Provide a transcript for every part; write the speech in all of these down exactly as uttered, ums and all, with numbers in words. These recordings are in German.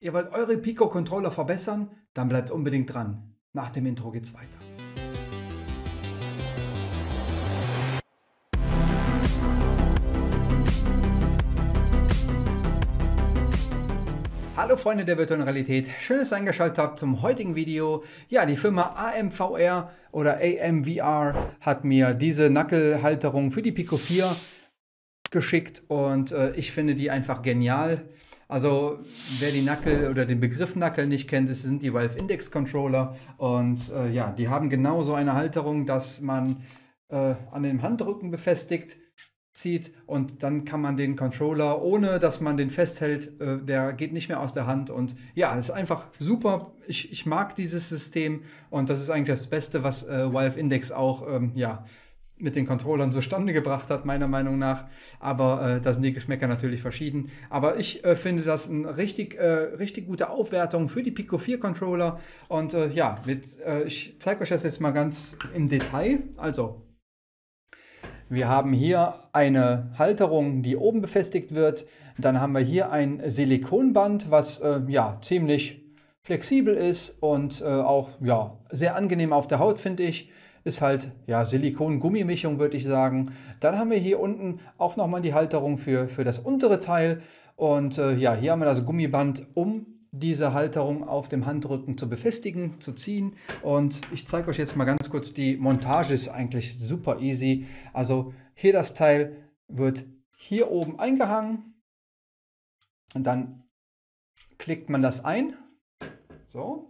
Ihr wollt eure Pico-Controller verbessern? Dann bleibt unbedingt dran. Nach dem Intro geht's weiter. Hallo Freunde der virtuellen Realität, schön, dass ihr eingeschaltet habt zum heutigen Video. Ja, die Firma A M V R oder A M V R hat mir diese Knuckle-Halterung für die Pico vier geschickt und äh, ich finde die einfach genial. Also wer die Knuckle oder den Begriff Knuckle nicht kennt, das sind die Valve Index Controller und äh, ja, die haben genau so eine Halterung, dass man äh, an dem Handrücken befestigt zieht und dann kann man den Controller, ohne dass man den festhält, äh, der geht nicht mehr aus der Hand und ja, das ist einfach super. Ich, ich mag dieses System und das ist eigentlich das Beste, was äh, Valve Index auch ähm, ja, mit den Controllern zustande gebracht hat, meiner Meinung nach. Aber äh, da sind die Geschmäcker natürlich verschieden. Aber ich äh, finde das eine richtig, äh, richtig gute Aufwertung für die Pico vier Controller. Und äh, ja, mit, äh, ich zeige euch das jetzt mal ganz im Detail. Also, wir haben hier eine Halterung, die oben befestigt wird. Dann haben wir hier ein Silikonband, was äh, ja, ziemlich flexibel ist und äh, auch ja, sehr angenehm auf der Haut, finde ich. Ist halt ja Silikon-Gummimischung, würde ich sagen. Dann haben wir hier unten auch nochmal die Halterung für, für das untere Teil. Und äh, ja, hier haben wir das Gummiband, um diese Halterung auf dem Handrücken zu befestigen, zu ziehen. Und ich zeige euch jetzt mal ganz kurz, die Montage ist eigentlich super easy. Also hier das Teil wird hier oben eingehangen. Und dann klickt man das ein. So.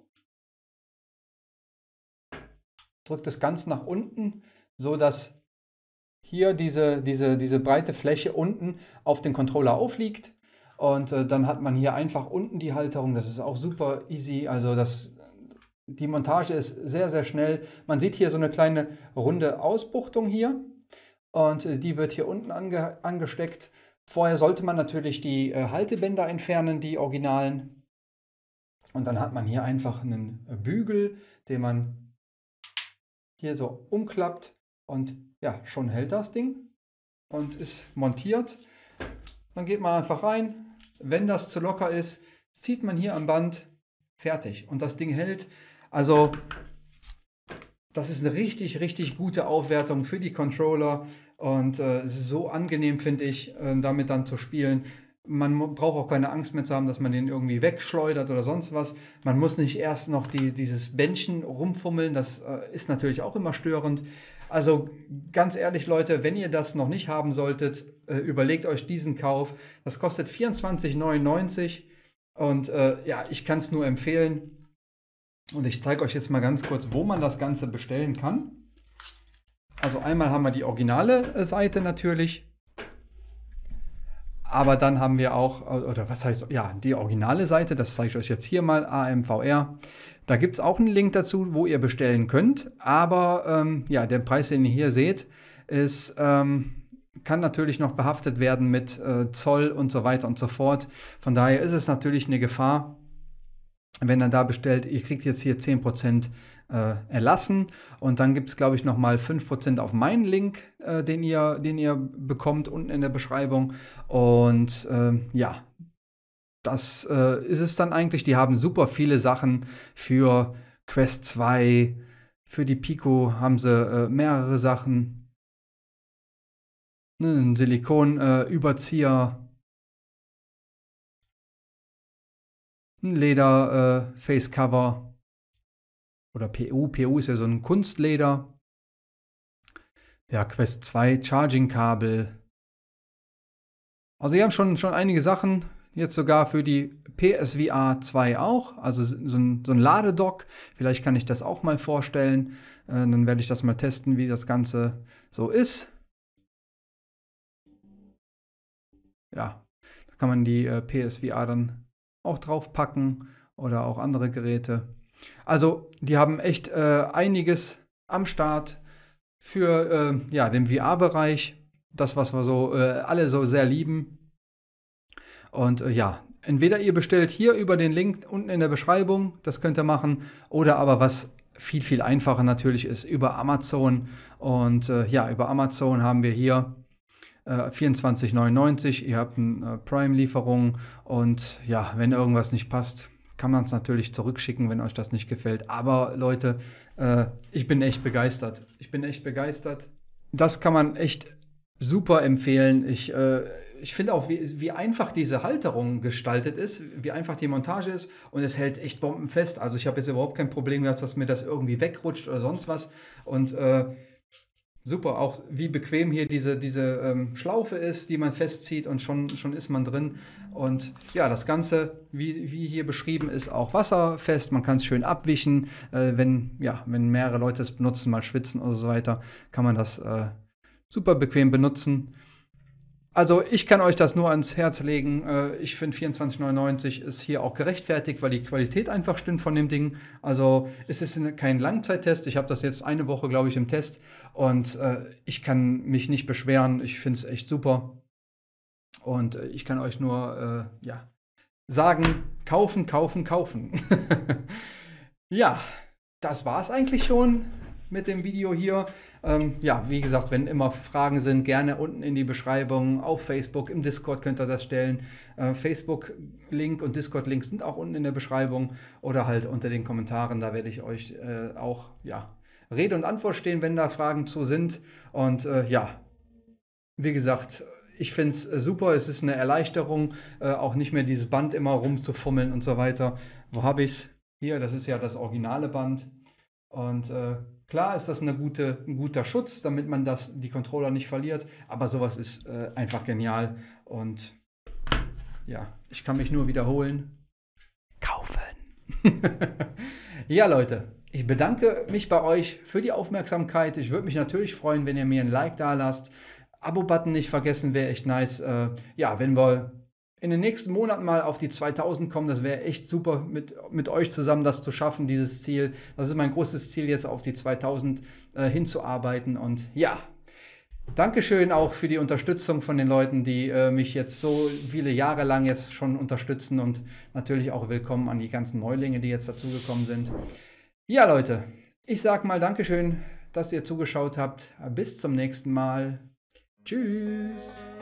Drückt das ganz nach unten, so dass hier diese, diese, diese breite Fläche unten auf den Controller aufliegt. Und äh, dann hat man hier einfach unten die Halterung. Das ist auch super easy. Also das, die Montage ist sehr, sehr schnell. Man sieht hier so eine kleine runde Ausbuchtung hier. Und äh, die wird hier unten ange, angesteckt. Vorher sollte man natürlich die äh, Haltebänder entfernen, die originalen. Und dann hat man hier einfach einen Bügel, den man hier so umklappt und ja, schon hält das Ding und ist montiert. Dann geht man einfach rein. Wenn das zu locker ist, zieht man hier am Band, fertig. Und das Ding hält. Also das ist eine richtig, richtig gute Aufwertung für die Controller und äh, es ist so angenehm, finde ich, äh, damit dann zu spielen. Man braucht auch keine Angst mehr zu haben, dass man den irgendwie wegschleudert oder sonst was. Man muss nicht erst noch die, dieses Bändchen rumfummeln. Das äh, ist natürlich auch immer störend. Also ganz ehrlich, Leute, wenn ihr das noch nicht haben solltet, äh, überlegt euch diesen Kauf. Das kostet vierundzwanzig neunundneunzig und äh, ja, ich kann es nur empfehlen. Und ich zeige euch jetzt mal ganz kurz, wo man das Ganze bestellen kann. Also einmal haben wir die originale äh, Seite natürlich. Aber dann haben wir auch, oder was heißt, ja, die originale Seite, das zeige ich euch jetzt hier mal, A M V R. Da gibt es auch einen Link dazu, wo ihr bestellen könnt. Aber ähm, ja, der Preis, den ihr hier seht, ist, ähm, kann natürlich noch behaftet werden mit äh, Zoll und so weiter und so fort. Von daher ist es natürlich eine Gefahr, wenn ihr da bestellt. Ihr kriegt jetzt hier zehn Prozent äh, erlassen und dann gibt es, glaube ich, nochmal fünf Prozent auf meinen Link, äh, den, ihr, den ihr bekommt unten in der Beschreibung. Und äh, ja, das äh, ist es dann eigentlich. Die haben super viele Sachen für Quest zwei, für die Pico haben sie äh, mehrere Sachen. Ne, ein Silikon-Überzieher. Äh, ein Leder-Facecover äh, oder P U. P U ist ja so ein Kunstleder. Ja, Quest zwei, Charging-Kabel. Also, die haben schon, schon einige Sachen. Jetzt sogar für die P S V R zwei auch. Also, so ein, so ein Ladedock. Vielleicht kann ich das auch mal vorstellen. Äh, dann werde ich das mal testen, wie das Ganze so ist. Ja, da kann man die äh, P S V R dann auch draufpacken oder auch andere Geräte. Also die haben echt äh, einiges am Start für äh, ja, den V R-Bereich. Das, was wir so äh, alle so sehr lieben. Und äh, ja, entweder ihr bestellt hier über den Link unten in der Beschreibung, das könnt ihr machen, oder aber was viel, viel einfacher natürlich ist, über Amazon. Und äh, ja, über Amazon haben wir hier äh, vierundzwanzig neunundneunzig. Ihr habt eine äh, Prime-Lieferung und ja, wenn irgendwas nicht passt, kann man es natürlich zurückschicken, wenn euch das nicht gefällt. Aber Leute, äh, ich bin echt begeistert. Ich bin echt begeistert. Das kann man echt super empfehlen. Ich, äh, ich finde auch, wie, wie einfach diese Halterung gestaltet ist, wie einfach die Montage ist und es hält echt bombenfest. Also ich habe jetzt überhaupt kein Problem gehabt, dass mir das irgendwie wegrutscht oder sonst was. Und äh, super, auch wie bequem hier diese, diese ähm, Schlaufe ist, die man festzieht und schon, schon ist man drin. Und ja, das Ganze, wie, wie hier beschrieben, ist auch wasserfest. Man kann es schön abwischen. Äh, wenn, ja, wenn mehrere Leute es benutzen, mal schwitzen oder so weiter, kann man das äh, super bequem benutzen. Also ich kann euch das nur ans Herz legen. Äh, ich finde vierundzwanzig neunundneunzig ist hier auch gerechtfertigt, weil die Qualität einfach stimmt von dem Ding. Also es ist kein Langzeittest. Ich habe das jetzt eine Woche, glaube ich, im Test und äh, ich kann mich nicht beschweren. Ich finde es echt super. Und äh, ich kann euch nur äh, ja, sagen, kaufen, kaufen, kaufen. Ja, das war es eigentlich schon mit dem Video hier. Ähm, ja, wie gesagt, wenn immer Fragen sind, gerne unten in die Beschreibung, auf Facebook, im Discord könnt ihr das stellen. Äh, Facebook-Link und Discord-Link sind auch unten in der Beschreibung oder halt unter den Kommentaren, da werde ich euch äh, auch, ja, Rede und Antwort stehen, wenn da Fragen zu sind. Und äh, ja, wie gesagt, ich finde es super, es ist eine Erleichterung, äh, auch nicht mehr dieses Band immer rumzufummeln und so weiter. Wo habe ich es? Hier, das ist ja das originale Band. Und äh, klar ist das eine gute, ein guter Schutz, damit man das, die Controller nicht verliert. Aber sowas ist äh, einfach genial. Und ja, ich kann mich nur wiederholen. Kaufen! Ja, Leute, ich bedanke mich bei euch für die Aufmerksamkeit. Ich würde mich natürlich freuen, wenn ihr mir ein Like da lasst. Abo-Button nicht vergessen, wäre echt nice. Äh, ja, wenn wir in den nächsten Monaten mal auf die zweitausend kommen, das wäre echt super, mit, mit euch zusammen das zu schaffen, dieses Ziel. Das ist mein großes Ziel, jetzt auf die zweitausend äh, hinzuarbeiten. Und ja, Dankeschön auch für die Unterstützung von den Leuten, die äh, mich jetzt so viele Jahre lang jetzt schon unterstützen und natürlich auch willkommen an die ganzen Neulinge, die jetzt dazugekommen sind. Ja, Leute, ich sag mal Dankeschön, dass ihr zugeschaut habt. Bis zum nächsten Mal. Tschüss.